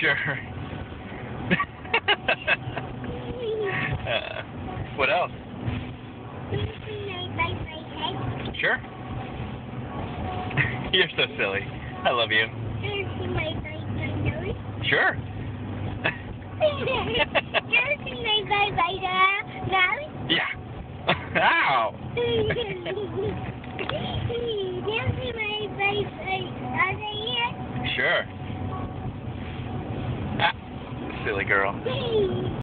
Sure. What else? Sure. You're so silly. I love you. Sure. Yeah. Ow. Sure. Ah, silly girl.